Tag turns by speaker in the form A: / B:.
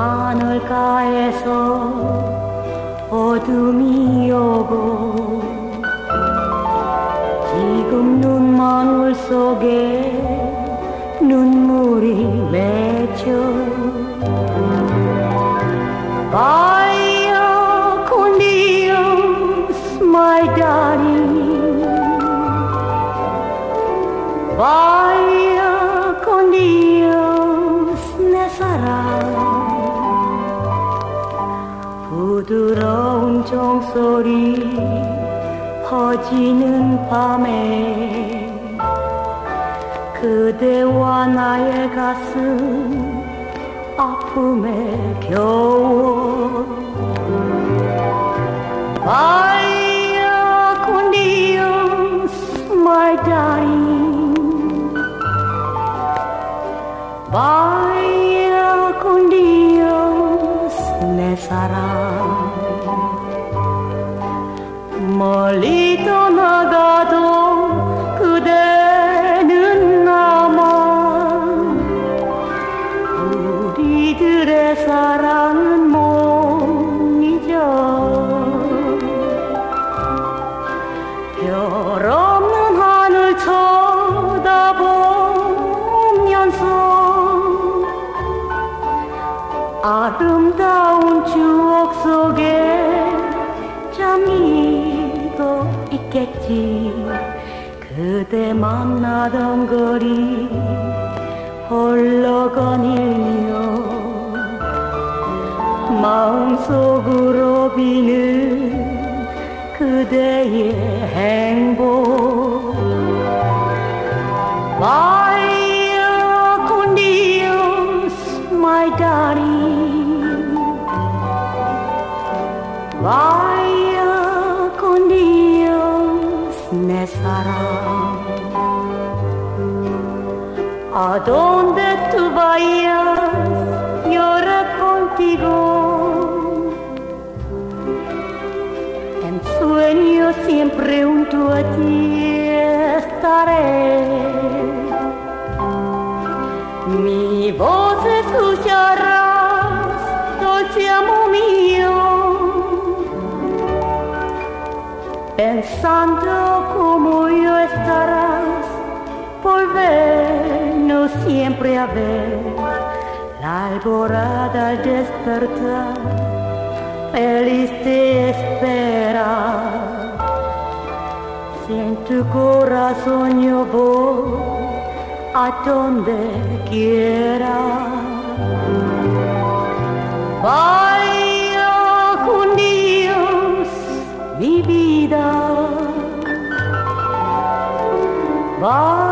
A: 하늘가에서 어둠이 오고 지금 눈망울 속에 눈물이 맺혀 Vaya con Dios, my darling Vaya con Dios, 내 사랑 부드러운 종소리 퍼지는 밤에 그대와 나의 가슴 아픔에 겨워 Vaya con Dios, my darling Vaya con Dios, 내 사랑 멀리 떠나가도 그대는 남아 우리들의 사랑은 못 잊어 별 없는 하늘 쳐다보면서 아름다운 추억 속에 잠이 또 있겠지 그대 만나던 거리 홀로 거닐며 마음속으로 비는 그대의 행복 Vaya con Dios, my darling Vaya con Dios, 내 사랑 ¿A dónde tú vayas? Llora contigo En sueño siempre junto a ti estaré Mi voz escucharás, dulce amor mío Pensando como yo estarás Volvernos siempre a ver La alborada al despertar Feliz te espera Si en tu corazón yo voy A donde quiera Vaya con Dios mi vida Vaya